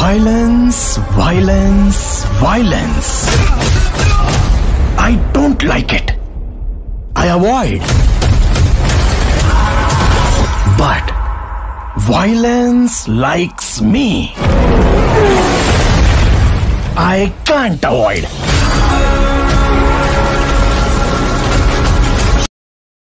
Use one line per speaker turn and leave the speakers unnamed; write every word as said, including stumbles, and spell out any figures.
Violence, violence, violence. I don't like it. I avoid. But violence likes me. I can't avoid.